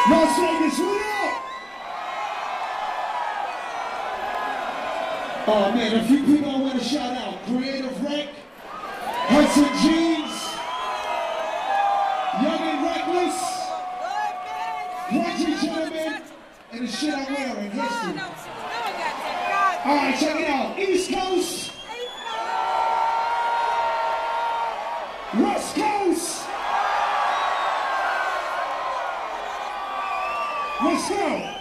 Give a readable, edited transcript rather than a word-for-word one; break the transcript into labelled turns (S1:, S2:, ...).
S1: Las Vegas, what up? Oh man, a few people I want to shout out. Creative Wreck, Hudson Jeans, Young and Reckless, Project Gentlemen, and the shit I'm wearing, history. Alright, check it out. East Coast, West Coast. Let's go.